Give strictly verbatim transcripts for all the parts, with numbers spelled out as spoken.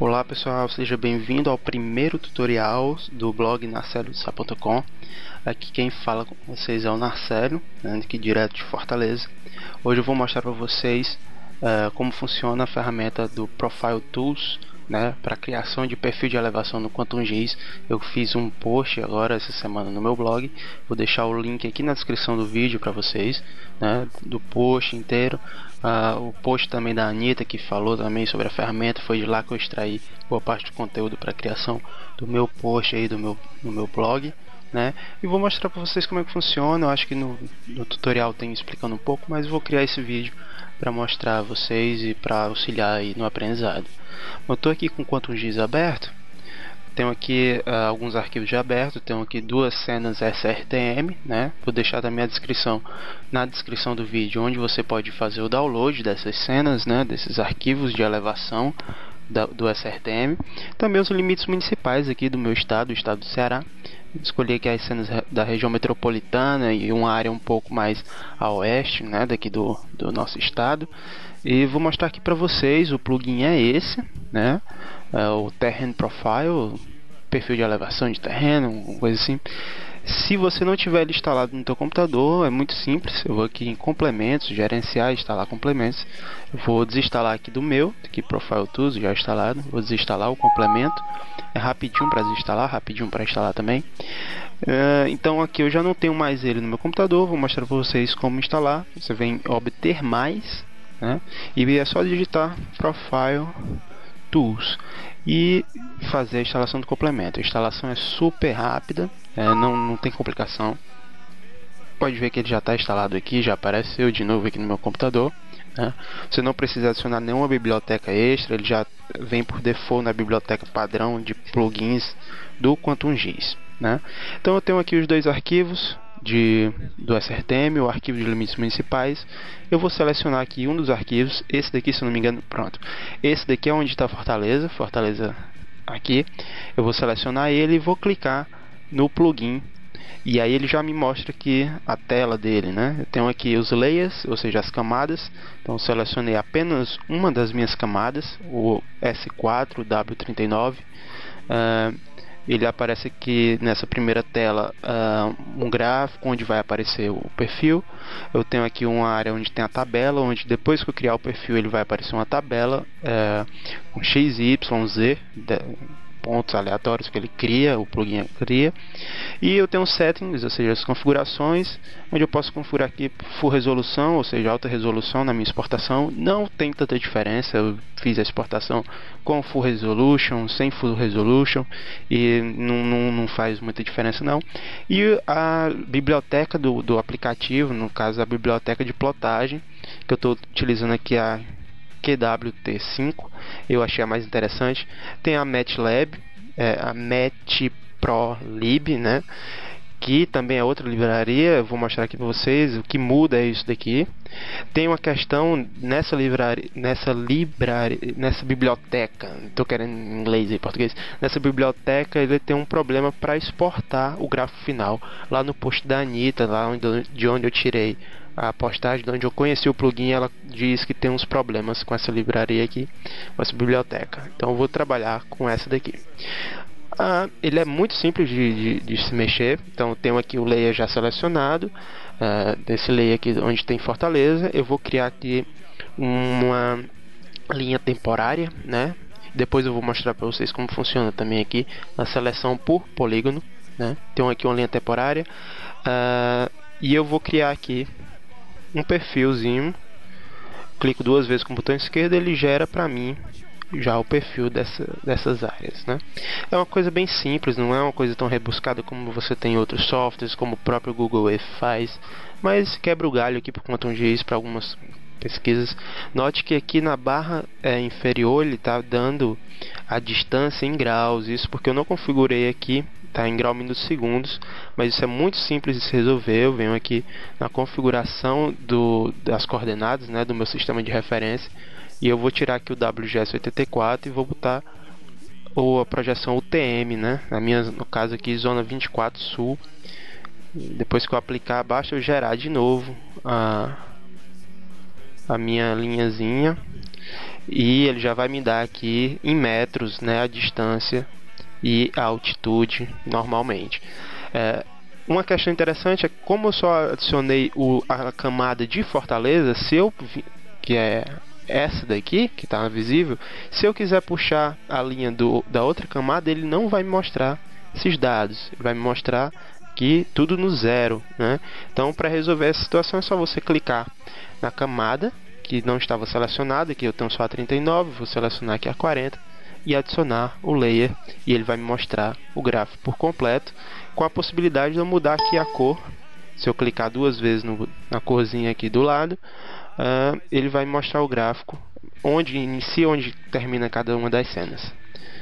Olá pessoal, seja bem-vindo ao primeiro tutorial do blog narcélio de sá ponto com. Aqui quem fala com vocês é o Narcélio, né, aqui direto de Fortaleza. Hoje eu vou mostrar para vocês uh, como funciona a ferramenta do Profile Tools, né, para criação de perfil de elevação no QuantumGIS. Eu fiz um post agora essa semana no meu blog, vou deixar o link aqui na descrição do vídeo para vocês, né, do post inteiro. Uh, o post também da Anitta, que falou também sobre a ferramenta, foi de lá que eu extraí boa parte do conteúdo para a criação do meu post aí do meu, no meu blog, né? E vou mostrar para vocês como é que funciona. Eu acho que no, no tutorial tem explicando um pouco, mas vou criar esse vídeo para mostrar a vocês e para auxiliar aí no aprendizado. Eu estou aqui com o QuantumGIS aberto. Tenho aqui uh, alguns arquivos já abertos, tenho aqui duas cenas S R T M, né? Vou deixar também a descrição na descrição do vídeo, onde você pode fazer o download dessas cenas, né? Desses arquivos de elevação da, do S R T M. Também os limites municipais aqui do meu estado, o estado do Ceará. Escolhi aqui as cenas da região metropolitana e uma área um pouco mais a oeste, né? Daqui do, do nosso estado. E vou mostrar aqui para vocês, o plugin é esse, né? É o Terrain Profile, perfil de elevação de terreno, uma coisa assim. Se você não tiver ele instalado no teu computador, é muito simples. Eu vou aqui em complementos, gerenciar, instalar complementos. Eu vou desinstalar aqui do meu, aqui Profile Tools já instalado. Vou desinstalar o complemento. É rapidinho para desinstalar, rapidinho para instalar também. Uh, então aqui eu já não tenho mais ele no meu computador. Vou mostrar para vocês como instalar. Você vem em obter mais, né? E é só digitar Profile Tools e fazer a instalação do complemento. A instalação é super rápida, é, não, não tem complicação. Pode ver que ele já está instalado aqui, já apareceu de novo aqui no meu computador, né? Você não precisa adicionar nenhuma biblioteca extra, ele já vem por default na biblioteca padrão de plugins do QuantumGIS, né? Então eu tenho aqui os dois arquivos de, do S R T M, o arquivo de limites municipais. Eu vou selecionar aqui um dos arquivos, esse daqui, se eu não me engano, pronto. Esse daqui é onde está Fortaleza, Fortaleza aqui. Eu vou selecionar ele e vou clicar no plugin. E aí ele já me mostra aqui a tela dele, né? Eu tenho aqui os layers, ou seja, as camadas. Então eu selecionei apenas uma das minhas camadas, o S quatro W trinta e nove. Uh, Ele aparece aqui nessa primeira tela uh, um gráfico onde vai aparecer o perfil. Eu tenho aqui uma área onde tem a tabela, onde depois que eu criar o perfil ele vai aparecer uma tabela uh, com X, Y, Z, de, pontos aleatórios que ele cria, o plugin cria. E eu tenho settings, ou seja, as configurações, onde eu posso configurar aqui full resolução, ou seja, alta resolução na minha exportação. Não tem tanta diferença, eu fiz a exportação com full resolution, sem full resolution, e não, não, não faz muita diferença não. E a biblioteca do, do aplicativo, no caso a biblioteca de plotagem, que eu estou utilizando aqui a Q W T cinco, eu achei a mais interessante. Tem a MATLAB, é, a Matprolib, né? Que também é outra livraria. Eu vou mostrar aqui para vocês. O que muda é isso daqui. Tem uma questão nessa livraria, nessa livraria, nessa biblioteca. Estou querendo em inglês e português. Nessa biblioteca ele tem um problema para exportar o gráfico final. Lá no post da Anitta, lá onde, de onde eu tirei a postagem, de onde eu conheci o plugin, ela diz que tem uns problemas com essa livraria aqui, com essa biblioteca. Então eu vou trabalhar com essa daqui. Ah, ele é muito simples de, de, de se mexer. Então eu tenho aqui o layer já selecionado, uh, desse layer aqui onde tem Fortaleza. Eu vou criar aqui uma linha temporária, né? Depois eu vou mostrar para vocês como funciona também aqui a seleção por polígono, né? Tenho aqui uma linha temporária, uh, e eu vou criar aqui um perfilzinho. Clico duas vezes com o botão esquerdo, ele gera para mim já o perfil dessa, dessas áreas, né? É uma coisa bem simples, não é uma coisa tão rebuscada como você tem em outros softwares, como o próprio Google Earth faz, mas quebra o galho aqui para o QuantumGIS para algumas pesquisas. Note que aqui na barra é, inferior ele está dando a distância em graus, isso porque eu não configurei aqui, está em grau minutos segundos, mas isso é muito simples de se resolver. Eu venho aqui na configuração do, das coordenadas, né, do meu sistema de referência, e eu vou tirar aqui o W G S oitenta e quatro e vou botar ou a projeção U T M, né, na minha, no caso aqui zona vinte e quatro sul. Depois que eu aplicar, basta eu gerar de novo a, a minha linhazinha. e ele já vai me dar aqui em metros, né, a distância e a altitude normalmente. É, uma questão interessante é que, como eu só adicionei o, a camada de Fortaleza, se eu que é essa daqui que está visível, se eu quiser puxar a linha do, da outra camada, ele não vai me mostrar esses dados, ele vai me mostrar aqui tudo no zero, né? Então, para resolver essa situação é só você clicar na camada que não estava selecionada, aqui eu tenho só a trinta e nove, vou selecionar aqui a quarenta e adicionar o layer, e ele vai me mostrar o gráfico por completo, com a possibilidade de eu mudar aqui a cor. Se eu clicar duas vezes no, na corzinha aqui do lado, uh, ele vai me mostrar o gráfico, onde inicia, onde termina cada uma das cenas.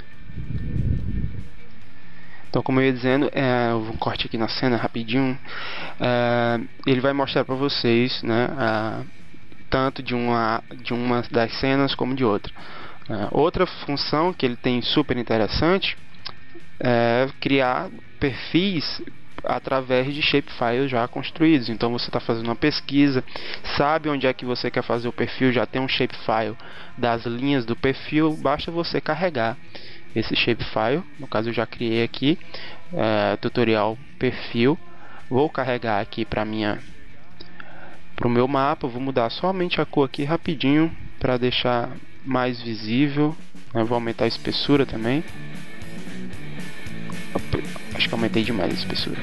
Então, como eu ia dizendo, é, eu vou um corte aqui na cena rapidinho. É, ele vai mostrar para vocês, né, a, tanto de uma, de uma das cenas como de outra. É, outra função que ele tem super interessante é criar perfis através de shapefiles já construídos. Então você está fazendo uma pesquisa, sabe onde é que você quer fazer o perfil, já tem um shapefile das linhas do perfil, basta você carregar esse shapefile. No caso eu já criei aqui, é, tutorial perfil, vou carregar aqui para minha para o meu mapa, vou mudar somente a cor aqui rapidinho para deixar mais visível, né? Vou aumentar a espessura também. Acho que aumentei demais a espessura.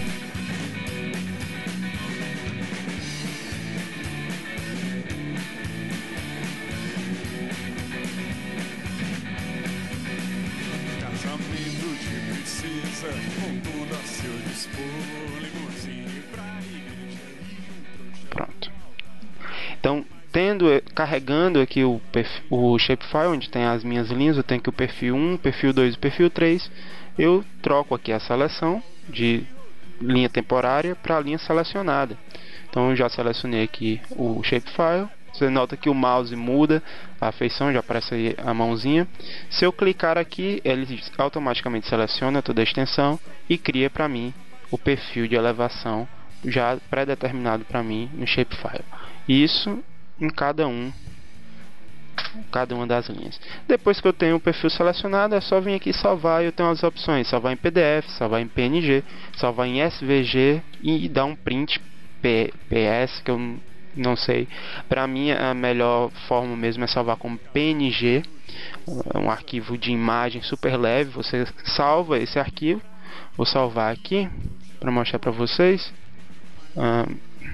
Casamento de princesa, com tudo a seu dispor, limousine pra igreja e um Pronto. Então, tendo, carregando aqui o, perfil, o shapefile, onde tem as minhas linhas, eu tenho aqui o perfil um, perfil dois e perfil três. Eu troco aqui a seleção de linha temporária para a linha selecionada. Então eu já selecionei aqui o shapefile. Você nota que o mouse muda a feição, já aparece aí a mãozinha. Se eu clicar aqui, ele automaticamente seleciona toda a extensão e cria para mim o perfil de elevação já pré-determinado para mim no shapefile. Isso em cada um cada uma das linhas. Depois que eu tenho o perfil selecionado, é só vir aqui salvar. Eu tenho as opções: salvar em P D F, salvar em P N G, salvar em S V G e dar um print P S, que eu não sei. Para mim a melhor forma mesmo é salvar como P N G, um arquivo de imagem super leve. Você salva esse arquivo. Vou salvar aqui para mostrar para vocês. Ah,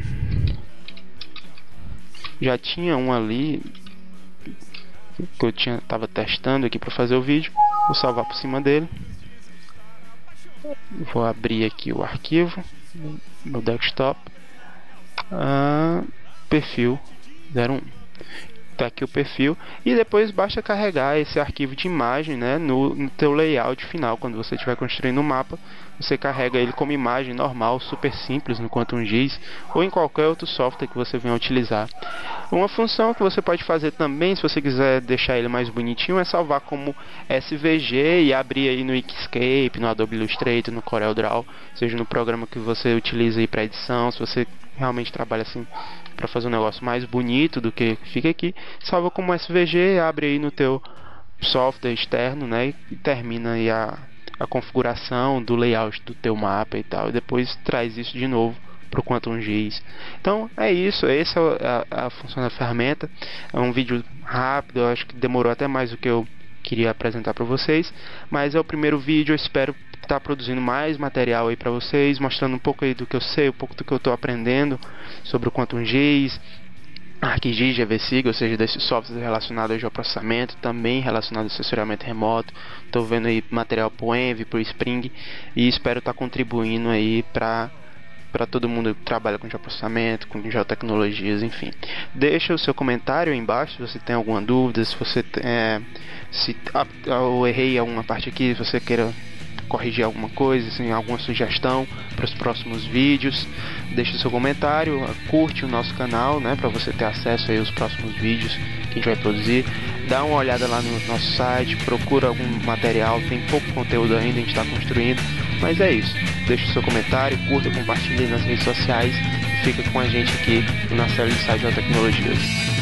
já tinha um ali que eu tinha tava testando aqui para fazer o vídeo. Vou salvar por cima dele. Vou abrir aqui o arquivo no desktop. Ah, perfil zero um. Tá aqui o perfil, e depois basta carregar esse arquivo de imagem, né, no, no teu layout final. Quando você estiver construindo o mapa, você carrega ele como imagem normal, super simples no QuantumGIS ou em qualquer outro software que você venha utilizar. Uma função que você pode fazer também, se você quiser deixar ele mais bonitinho, é salvar como S V G e abrir aí no Inkscape, no Adobe Illustrator, no CorelDRAW, seja no programa que você utiliza aí para edição. Se você realmente trabalha assim para fazer um negócio mais bonito do que fica aqui, salva como S V G, abre aí no teu software externo, né, e termina aí a, a configuração do layout do teu mapa e tal, e depois traz isso de novo para o QuantumGIS. Então é isso, essa é a, a função da ferramenta. É um vídeo rápido, eu acho que demorou até mais do que eu queria apresentar para vocês, mas é o primeiro vídeo. Eu espero estar produzindo mais material aí para vocês, mostrando um pouco aí do que eu sei, um pouco do que eu estou aprendendo sobre o QuantumGIS, ArcGIS, G V Sig, ou seja, desses softwares relacionados ao geoprocessamento, também relacionado ao sensoriamento remoto. Estou vendo aí material para o Envy, para o Spring, e espero estar contribuindo aí para para todo mundo que trabalha com geoprocessamento, com geotecnologias, enfim. Deixa o seu comentário aí embaixo se você tem alguma dúvida, se você é, se ah, eu errei alguma parte aqui, se você queira corrigir alguma coisa, assim, alguma sugestão para os próximos vídeos. Deixe seu comentário, curte o nosso canal, né, para você ter acesso aí aos próximos vídeos que a gente vai produzir. Dá uma olhada lá no nosso site, procura algum material, tem pouco conteúdo ainda, a gente está construindo, mas é isso. Deixe seu comentário, curta, compartilhe nas redes sociais e fica com a gente aqui na série de Site Geotecnologias.